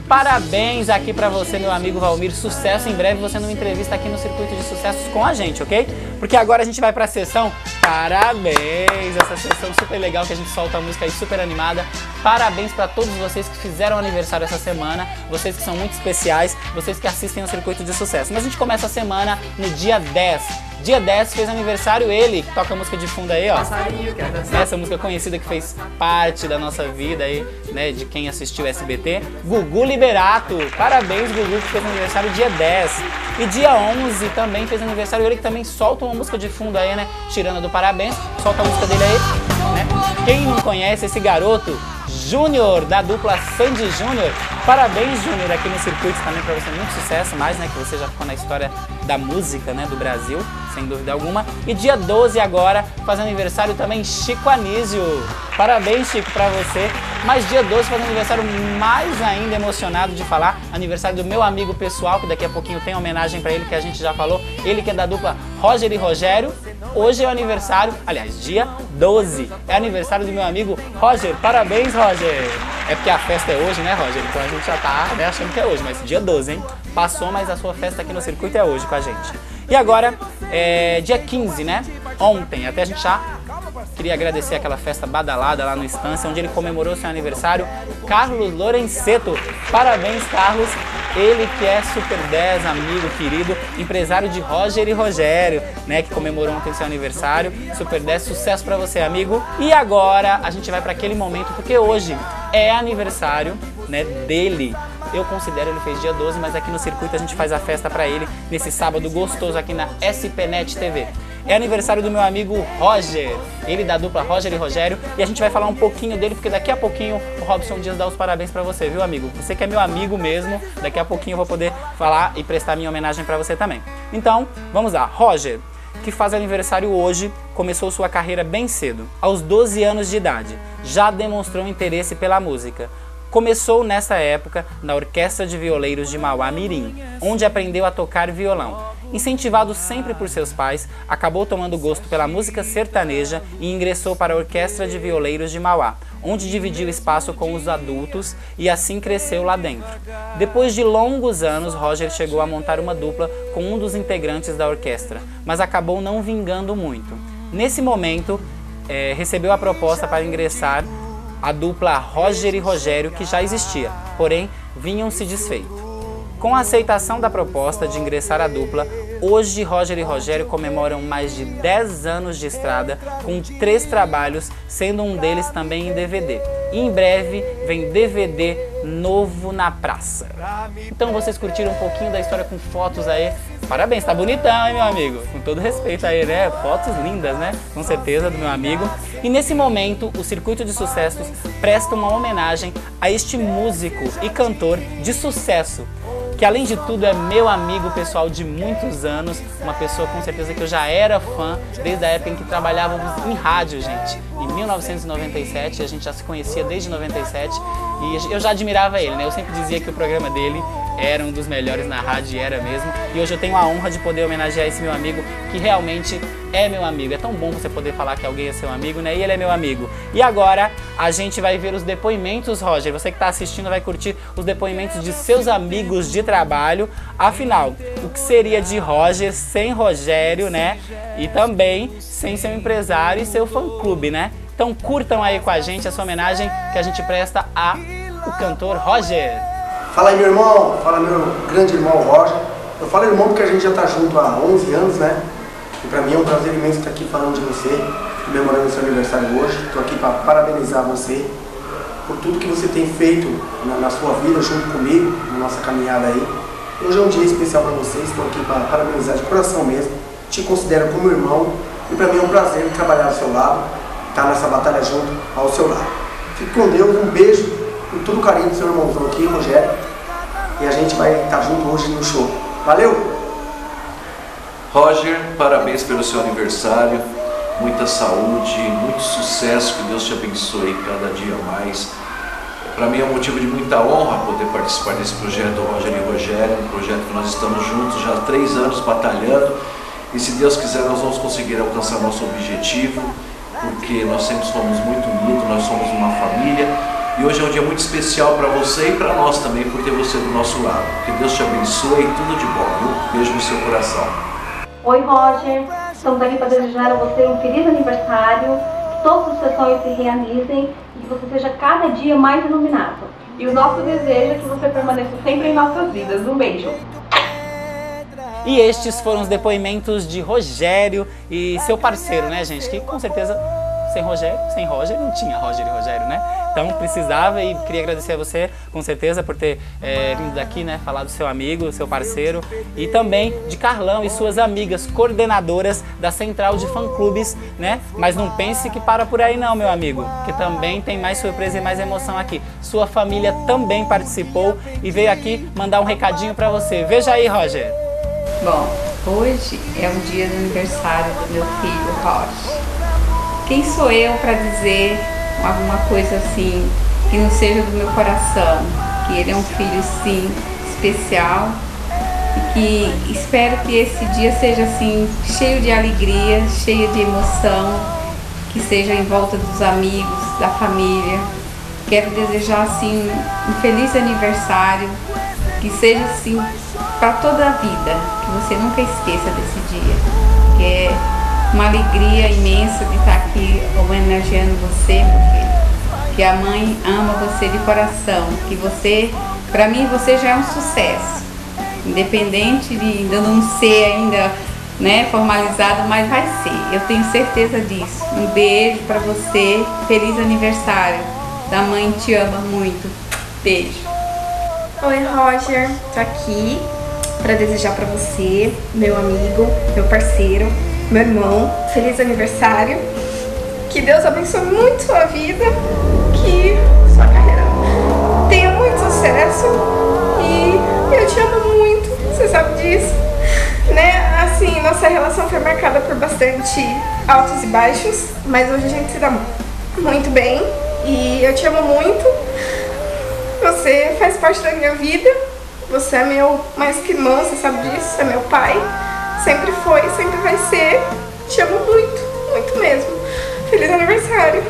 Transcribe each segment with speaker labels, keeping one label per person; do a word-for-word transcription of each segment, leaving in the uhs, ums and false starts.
Speaker 1: parabéns aqui pra você, meu amigo Valmir, sucesso em breve você numa entrevista aqui no Circuito de Sucessos com a gente, ok? Porque agora a gente vai pra sessão parabéns, essa sessão super legal que a gente solta a música aí super animada. Parabéns pra todos vocês que fizeram aniversário essa semana, vocês que são muito especiais, vocês que assistem ao Circuito de Sucesso. Mas a gente começa a semana no dia dez. Dia dez fez aniversário ele, que toca a música de fundo aí, ó. Essa música conhecida que fez parte da nossa vida aí, né, de quem assistiu S B T. Gugu Liberato, parabéns Gugu, que fez aniversário dia dez. E dia onze também fez aniversário ele, que também solta uma música de fundo aí, né, tirando do parabéns, solta a música dele aí, né. Quem não conhece esse garoto, Júnior, da dupla Sandy Júnior. Parabéns, Júnior, aqui no Circuito também pra você, muito sucesso, mais, né, que você já ficou na história da música, né, do Brasil, sem dúvida alguma. E dia doze agora, faz aniversário também Chico Anísio. Parabéns, Chico, pra você. Mas dia doze faz aniversário mais ainda emocionado de falar, aniversário do meu amigo pessoal, que daqui a pouquinho tem homenagem pra ele, que a gente já falou. Ele que é da dupla Roger e Rogério. Hoje é o aniversário, aliás, dia doze, é aniversário do meu amigo Roger. Parabéns, Roger! É porque a festa é hoje, né, Roger? Então a gente já tá, né, achando que é hoje, mas dia doze, hein? Passou, mas a sua festa aqui no Circuito é hoje com a gente. E agora, é, dia quinze, né? Ontem, até a gente já queria agradecer aquela festa badalada lá no Estância, onde ele comemorou seu aniversário, Carlos Lorenzeto. Parabéns, Carlos! Ele que é Super dez, amigo, querido, empresário de Roger e Rogério, né, que comemorou ontem seu aniversário. Super dez, sucesso pra você, amigo. E agora a gente vai pra aquele momento, porque hoje é aniversário, né, dele. Eu considero, ele fez dia doze, mas aqui no Circuito a gente faz a festa pra ele nesse sábado gostoso aqui na S P Net T V. É aniversário do meu amigo Roger, ele da dupla Roger e Rogério, e a gente vai falar um pouquinho dele, porque daqui a pouquinho o Robson Dias dá os parabéns pra você, viu, amigo? Você que é meu amigo mesmo, daqui a pouquinho eu vou poder falar e prestar minha homenagem pra você também. Então, vamos lá. Roger, que faz aniversário hoje, começou sua carreira bem cedo. Aos doze anos de idade, já demonstrou interesse pela música. Começou nessa época na Orquestra de Violeiros de Mauá Mirim, onde aprendeu a tocar violão. Incentivado sempre por seus pais, acabou tomando gosto pela música sertaneja e ingressou para a Orquestra de Violeiros de Mauá, onde dividiu espaço com os adultos e assim cresceu lá dentro. Depois de longos anos, Roger chegou a montar uma dupla com um dos integrantes da orquestra, mas acabou não vingando muito. Nesse momento, é, recebeu a proposta para ingressar a dupla Roger e Rogério, que já existia, porém vinham se desfeito. Com a aceitação da proposta de ingressar a dupla, hoje Roger e Rogério comemoram mais de dez anos de estrada com três trabalhos, sendo um deles também em D V D. E em breve vem D V D novo na praça. Então vocês curtiram um pouquinho da história com fotos aí? Parabéns, tá bonitão, hein, meu amigo? Com todo respeito aí, né? Fotos lindas, né? Com certeza, do meu amigo. E nesse momento, o Circuito de Sucessos presta uma homenagem a este músico e cantor de sucesso, que além de tudo é meu amigo pessoal de muitos anos, uma pessoa com certeza que eu já era fã desde a época em que trabalhávamos em rádio, gente. Em mil novecentos e noventa e sete, a gente já se conhecia desde noventa e sete e eu já admirava ele, né? Eu sempre dizia que o programa dele era um dos melhores na rádio, e era mesmo. E hoje eu tenho a honra de poder homenagear esse meu amigo, que realmente é meu amigo. É tão bom você poder falar que alguém é seu amigo, né? E ele é meu amigo. E agora a gente vai ver os depoimentos, Roger. Você que está assistindo vai curtir os depoimentos de seus amigos de trabalho. Afinal, o que seria de Roger sem Rogério, né? E também sem seu empresário e seu fã-clube, né? Então curtam aí com a gente essa homenagem que a gente presta a o cantor Roger.
Speaker 2: Fala aí, meu irmão, fala meu grande irmão Roger. Eu falo irmão porque a gente já tá junto há onze anos, né? E pra mim é um prazer imenso estar aqui falando de você, comemorando o seu aniversário hoje. Estou aqui para parabenizar você por tudo que você tem feito na, na sua vida junto comigo, na nossa caminhada aí. Hoje é um dia especial para você, estou aqui para parabenizar de coração mesmo. Te considero como irmão e para mim é um prazer trabalhar ao seu lado, estar nessa batalha junto ao seu lado. Fique com Deus, um beijo. Com todo o carinho do seu irmãozão aqui, Rogério. E a gente vai estar junto hoje no show. Valeu!
Speaker 3: Roger, parabéns pelo seu aniversário. Muita saúde, muito sucesso. Que Deus te abençoe cada dia mais. Para mim é um motivo de muita honra poder participar desse projeto do Roger e Rogério. Um projeto que nós estamos juntos já há três anos batalhando. E se Deus quiser nós vamos conseguir alcançar nosso objetivo. Porque nós sempre somos muito unidos, nós somos uma família. E hoje é um dia muito especial para você e para nós também, por ter você do nosso lado. Que Deus te abençoe e tudo de bom, viu? Beijo no seu coração.
Speaker 4: Oi, Roger. Estamos aqui para desejar a você um feliz aniversário, que todos os seus sonhos se realizem e que você seja cada dia mais iluminado. E o nosso desejo é que você permaneça sempre em nossas vidas. Um beijo.
Speaker 1: E estes foram os depoimentos de Rogério e seu parceiro, né, gente? Que com certeza, sem Rogério, sem Roger, não tinha Roger e Rogério, né? Então precisava, e queria agradecer a você, com certeza, por ter é, vindo daqui, né, falar do seu amigo, seu parceiro, e também de Carlão e suas amigas coordenadoras da Central de Fã-Clubes, né? Mas não pense que para por aí não, meu amigo, que também tem mais surpresa e mais emoção aqui. Sua família também participou e veio aqui mandar um recadinho para você. Veja aí, Roger.
Speaker 5: Bom, hoje é o dia do aniversário do meu filho, Roger. Quem sou eu para dizer alguma coisa assim que não seja do meu coração? Que ele é um filho, sim, especial e que espero que esse dia seja assim cheio de alegria, cheio de emoção, que seja em volta dos amigos, da família. Quero desejar assim um feliz aniversário, que seja assim para toda a vida, que você nunca esqueça desse dia, que é uma alegria imensa de estar aqui homenageando você, meu filho, que a mãe ama você de coração, que você, para mim, você já é um sucesso, independente de ainda não ser ainda, né, formalizado, mas vai ser, eu tenho certeza disso. Um beijo para você, feliz aniversário, da mãe te ama muito, beijo.
Speaker 6: Oi, Roger, tô aqui para desejar para você, meu amigo, meu parceiro, meu irmão, feliz aniversário, que Deus abençoe muito sua vida, que sua carreira tenha muito sucesso e eu te amo muito, você sabe disso, né? Assim, nossa relação foi marcada por bastante altos e baixos, mas hoje a gente se dá muito bem e eu te amo muito, você faz parte da minha vida. Você é meu mais que irmão, você sabe disso, você é meu pai. Sempre foi, sempre vai ser. Te amo muito, muito mesmo. Feliz aniversário.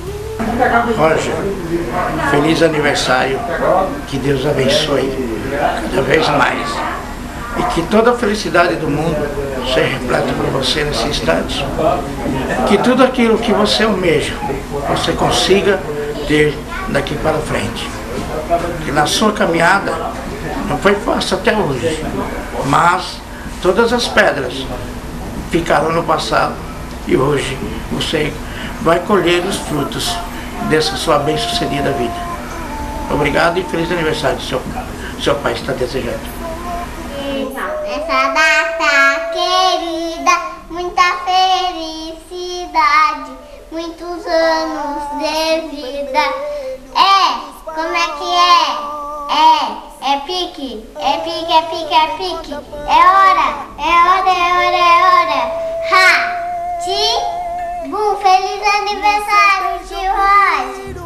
Speaker 7: Roger, feliz aniversário. Que Deus abençoe cada vez mais. E que toda a felicidade do mundo seja repleta por você nesse instante. Que tudo aquilo que você almeja, você consiga ter daqui para frente. Que na sua caminhada não foi fácil até hoje, mas todas as pedras ficaram no passado e hoje você vai colher os frutos dessa sua bem-sucedida vida. Obrigado e feliz aniversário, seu, seu pai está desejando.
Speaker 8: Nessa data querida, muita felicidade, muitos anos de vida. É, como é que é? É. É pique, é pique, é pique, é pique. É hora, é hora, é hora, é hora. Ha! Ti! Bum! Feliz aniversário, tio Roger!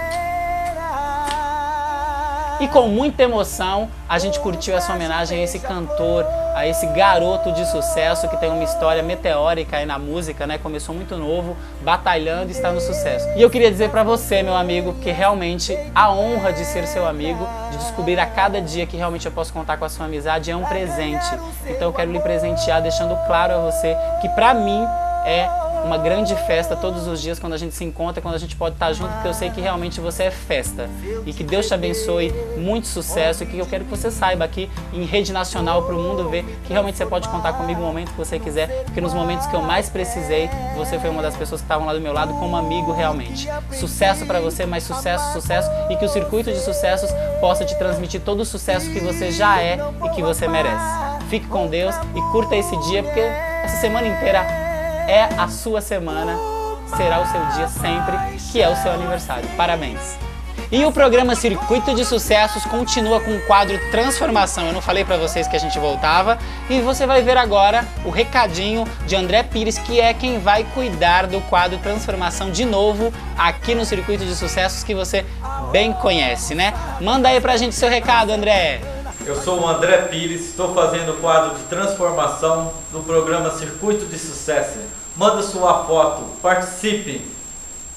Speaker 1: E com muita emoção, a gente curtiu essa homenagem a esse cantor, a esse garoto de sucesso que tem uma história meteórica aí na música, né? Começou muito novo, batalhando e está no sucesso. E eu queria dizer pra você, meu amigo, que realmente a honra de ser seu amigo, de descobrir a cada dia que realmente eu posso contar com a sua amizade, é um presente. Então eu quero lhe presentear deixando claro a você que pra mim é uma grande festa todos os dias quando a gente se encontra, quando a gente pode estar junto, porque eu sei que realmente você é festa. E que Deus te abençoe, muito sucesso, e que eu quero que você saiba aqui em rede nacional para o mundo ver que realmente você pode contar comigo no momento que você quiser, porque nos momentos que eu mais precisei, você foi uma das pessoas que estavam lá do meu lado como amigo realmente. Sucesso para você, mais sucesso, sucesso, e que o circuito de sucessos possa te transmitir todo o sucesso que você já é e que você merece. Fique com Deus e curta esse dia, porque essa semana inteira é a sua semana, será o seu dia sempre, que é o seu aniversário. Parabéns! E o programa Circuito de Sucessos continua com o quadro Transformação. Eu não falei pra vocês que a gente voltava. E você vai ver agora o recadinho de André Pires, que é quem vai cuidar do quadro Transformação de novo aqui no Circuito de Sucessos, que você bem conhece, né? Manda aí pra gente seu recado, André!
Speaker 9: Eu sou o André Pires, estou fazendo o quadro de transformação no programa Circuito de Sucesso. Manda sua foto, participe!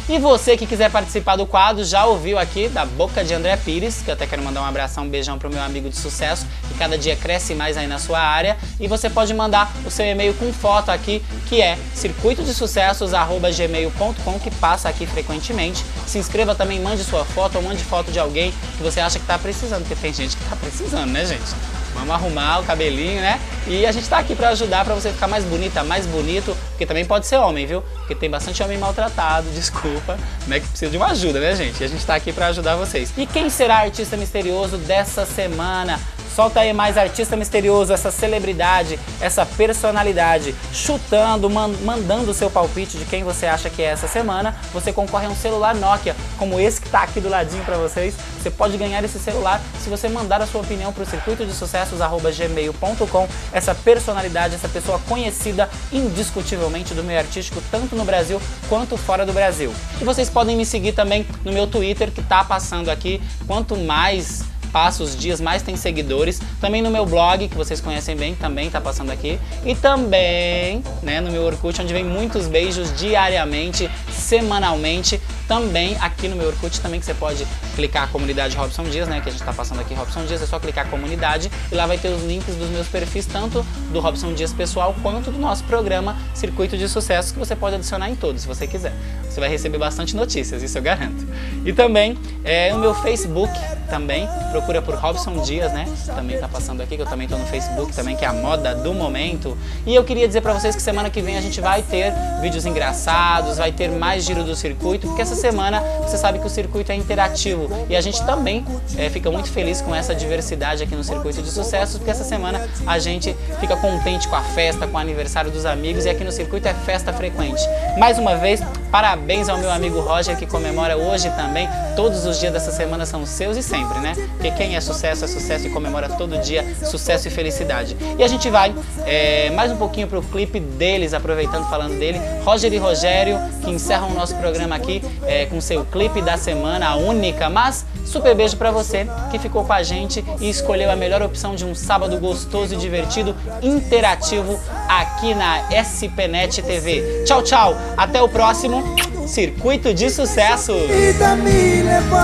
Speaker 1: E você que quiser participar do quadro, já ouviu aqui da boca de André Pires, que eu até quero mandar um abração, um beijão pro meu amigo de sucesso, que cada dia cresce mais aí na sua área. E você pode mandar o seu e-mail com foto aqui, que é circuito de sucessos arroba gmail ponto com, que passa aqui frequentemente. Se inscreva também, mande sua foto ou mande foto de alguém que você acha que tá precisando, porque tem gente que tá precisando, né, gente? Vamos arrumar o cabelinho, né? E a gente tá aqui pra ajudar, pra você ficar mais bonita, mais bonito, porque também pode ser homem, viu? Porque tem bastante homem maltratado, desculpa, né? Que precisa de uma ajuda, né, gente? E a gente tá aqui pra ajudar vocês. E quem será artista misterioso dessa semana? Solta aí mais artista misterioso, essa celebridade, essa personalidade, chutando, man mandando o seu palpite de quem você acha que é essa semana. Você concorre a um celular Nokia, como esse que tá aqui do ladinho pra vocês. Você pode ganhar esse celular se você mandar a sua opinião pro circuito de sucessos arroba gmail ponto com. Essa personalidade, essa pessoa conhecida indiscutivelmente do meio artístico, tanto no Brasil quanto fora do Brasil. E vocês podem me seguir também no meu Twitter, que tá passando aqui. Quanto mais passa os dias, mais tem seguidores. Também no meu blog, que vocês conhecem bem, também tá passando aqui. E também, né, no meu Orkut, onde vem muitos beijos diariamente, semanalmente. Também aqui no meu Orkut, também que você pode clicar a comunidade Robson Dias, né, que a gente tá passando aqui Robson Dias, é só clicar comunidade e lá vai ter os links dos meus perfis, tanto do Robson Dias pessoal quanto do nosso programa Circuito de Sucessos, que você pode adicionar em todos, se você quiser. Você vai receber bastante notícias, isso eu garanto. E também é, no meu Facebook, também, procura por Robson Dias, né, também tá passando aqui, que eu também tô no Facebook também, que é a moda do momento. E eu queria dizer pra vocês que semana que vem a gente vai ter vídeos engraçados, vai ter mais giro do circuito, porque essa semana você sabe que o circuito é interativo e a gente também é, fica muito feliz com essa diversidade aqui no Circuito de Sucessos, porque essa semana a gente fica contente com a festa, com o aniversário dos amigos, e aqui no circuito é festa frequente. Mais uma vez, parabéns ao meu amigo Roger, que comemora hoje também. Todos os dias dessa semana são seus e sempre, né? Porque quem é sucesso é sucesso e comemora todo dia sucesso e felicidade. E a gente vai é, mais um pouquinho pro clipe deles, aproveitando, falando dele, Roger e Rogério, que encerram o nosso programa aqui é, com seu clipe da semana, a única, mas super beijo pra você que ficou com a gente e escolheu a melhor opção de um sábado gostoso e divertido, interativo, aqui na S P Net T V. Tchau, tchau, até o próximo Circuito de Sucessos.
Speaker 10: Vida me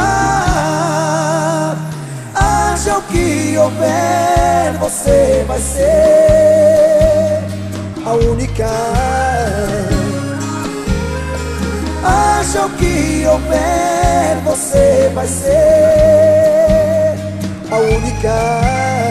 Speaker 10: levar, haja o que houver, você vai ser a única. Haja o que houver, você vai ser a única.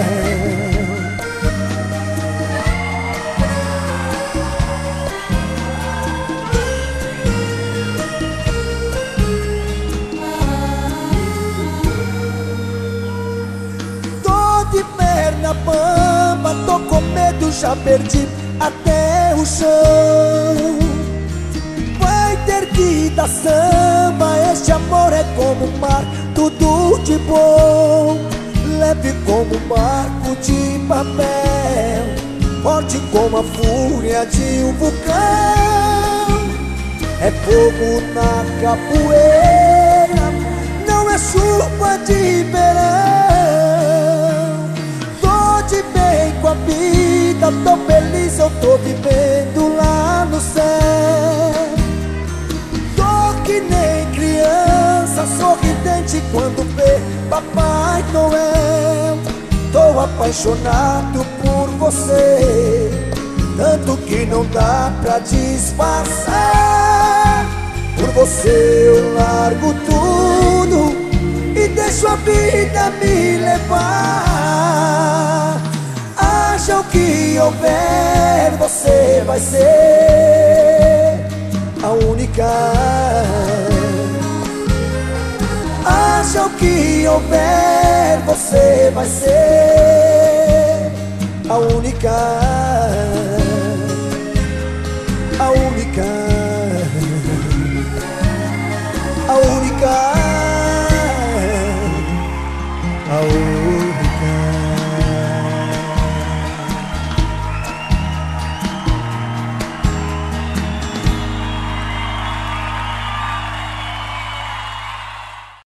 Speaker 10: Tô de perna bamba, tô com medo, já perdi até o chão. Vai ter que dar samba, este amor é como o mar, tudo de bom. Leve como um barco de papel, forte como a fúria de um vulcão. É fogo na capoeira, não é chuva de verão. Tô de bem com a vida, tô feliz, eu tô vivendo lá no céu. Que nem criança sorridente quando vê Papai Noel. Tô apaixonado por você, tanto que não dá pra disfarçar. Por você eu largo tudo e deixo a vida me levar. Haja o que houver, você vai ser a única. Haja o que houver, você vai ser a única. A única. A única. A única.